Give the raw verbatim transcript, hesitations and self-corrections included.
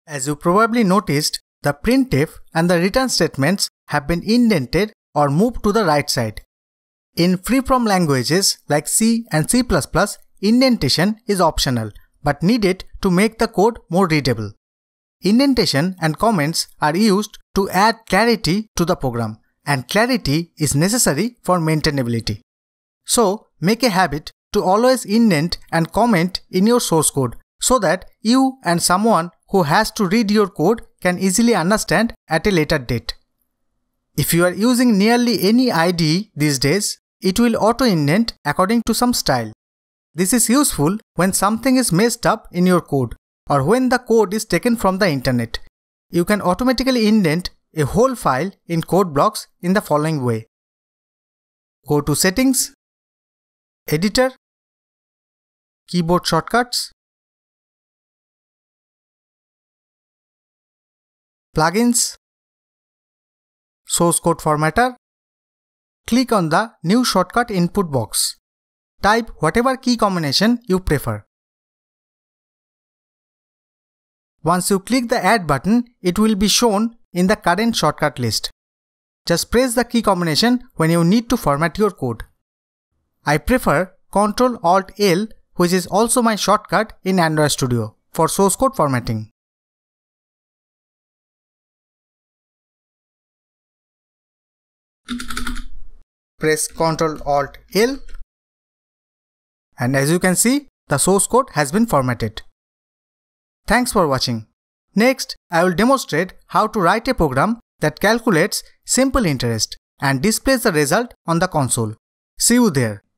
As you probably noticed, the printf and the return statements have been indented or moved to the right side. In free-form languages like C and C plus plus, indentation is optional but needed to make the code more readable. Indentation and comments are used to add clarity to the program, and clarity is necessary for maintainability. So, make a habit to always indent and comment in your source code so that you and someone who has to read your code can easily understand at a later date. If you are using nearly any I D E these days, it will auto-indent according to some style. This is useful when something is messed up in your code or when the code is taken from the internet. You can automatically indent a whole file in CodeBlocks in the following way. Go to Settings, Editor, Keyboard Shortcuts, Plugins, Source Code Formatter. Click on the New Shortcut input box. Type whatever key combination you prefer. Once you click the Add button, it will be shown in the current shortcut list. Just press the key combination when you need to format your code. I prefer control alt L, which is also my shortcut in Android Studio for source code formatting. Press control alt L, and as you can see, the source code has been formatted. Thanks for watching. Next, I will demonstrate how to write a program that calculates simple interest and displays the result on the console. See you there.